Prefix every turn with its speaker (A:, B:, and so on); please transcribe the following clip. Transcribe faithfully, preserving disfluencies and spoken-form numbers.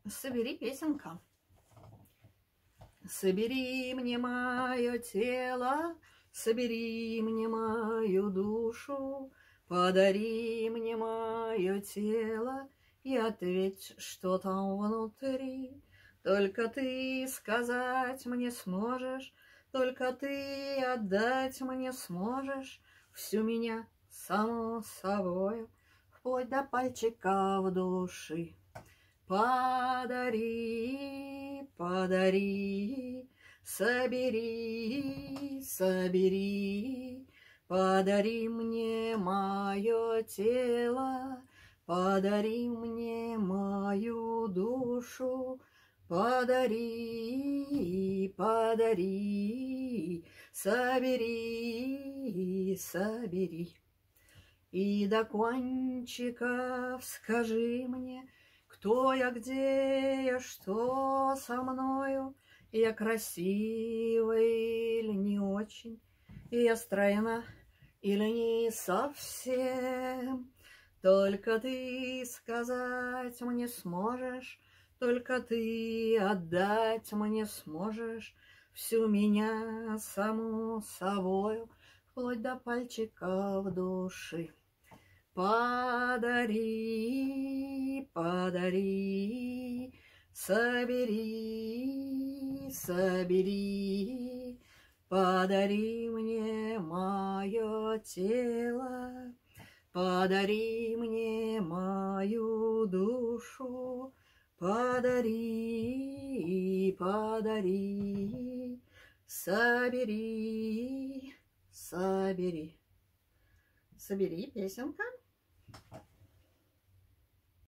A: Собери песенка. Собери мне мое тело, собери мне мою душу, подари мне мое тело и ответь, что там внутри. Только ты сказать мне сможешь, только ты отдать мне сможешь всю меня саму собою, вплоть до пальчиков души. Подари, подари, собери, собери, подари мне мое тело, подари мне мою душу, подари, подари, собери, собери. И до кончиков скажи мне, кто я, где я, что со мною, я красива или не очень, я стройна или не совсем. Только ты сказать мне сможешь, только ты отдать мне сможешь всю меня саму собою, вплоть до пальчиков души. Подари, подари, собери, собери, подари мне мое тело, подари мне мою душу, подари, подари, собери, собери. Собери, песенка.